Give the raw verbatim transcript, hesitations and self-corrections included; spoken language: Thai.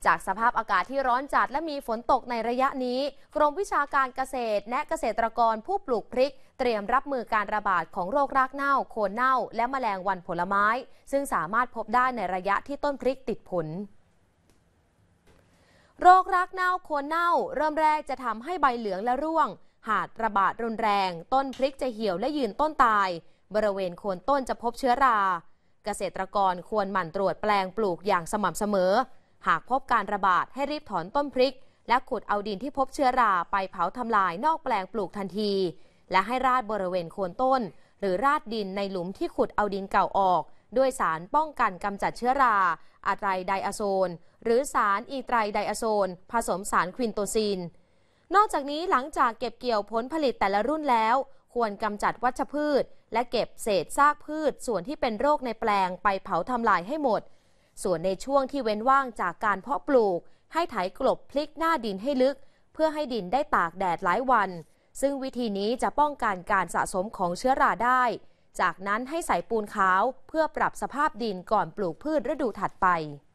จากสภาพอากาศที่ร้อนจัดและมีฝนตกในระยะนี้กรมวิชาการเกษตรแนะเกษตรกรผู้ปลูกพริกเตรียมรับมือการระบาดของโรครากเน่าโคนเน่าและแมลงวันผลไม้ซึ่งสามารถพบได้ในระยะที่ต้นพริกติดผลโรครากเน่าโคนเน่าเริ่มแรกจะทำให้ใบเหลืองและร่วงหากระบาดรุนแรงต้นพริกจะเหี่ยวและยืนต้นตายบริเวณโคนต้นจะพบเชื้อราเกษตรกรควรหมั่นตรวจแปลงปลูกอย่างสม่ำเสมอหากพบการระบาดให้รีบถอนต้นพริกและขุดเอาดินที่พบเชื้อราไปเผาทำลายนอกแปลงปลูกทันทีและให้ราดบริเวณโคนต้นหรือราดดินในหลุมที่ขุดเอาดินเก่าออกด้วยสารป้องกันกำจัดเชื้อราอะไตรไดอะโซนหรือสารอีไตรไดอะโซนผสมสารควินโตซินนอกจากนี้หลังจากเก็บเกี่ยวผลผลิตแต่ละรุ่นแล้วควรกำจัดวัชพืชและเก็บเศษซากพืชส่วนที่เป็นโรคในแปลงไปเผาทำลายให้หมดส่วนในช่วงที่เว้นว่างจากการเพาะปลูกให้ไถกลบพลิกหน้าดินให้ลึกเพื่อให้ดินได้ตากแดดหลายวันซึ่งวิธีนี้จะป้องกันการสะสมของเชื้อราได้จากนั้นให้ใส่ปูนขาวเพื่อปรับสภาพดินก่อนปลูกพืชฤดูถัดไป